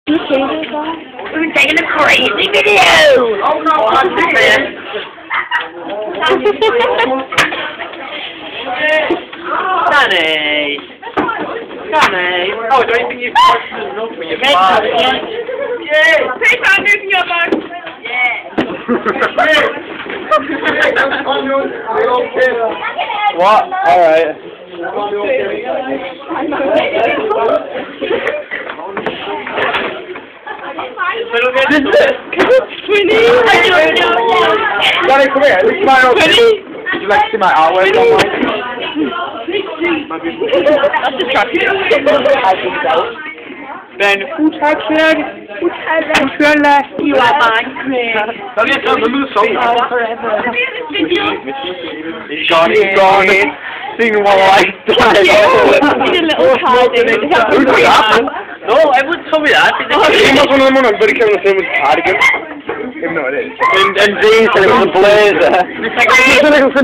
We're taking a crazy video! Oh no, I'm man. Danny! Danny! Oh, I don't think you've touched enough for your bag. Yeah! Take that moving your bag! What? Alright. Danny, come here. Look at my own. Would you like to see my artwork online? That's attractive. Ben, who touched it? You are my friend. Danny, I can't remember the song. Forever. He's gone. Singing while I die. Need a little cardigan. Who's that? No, everyone told me that. He was one of them on everybody came on the same with cardigan. Even though it is. And Dean said it was a blazer.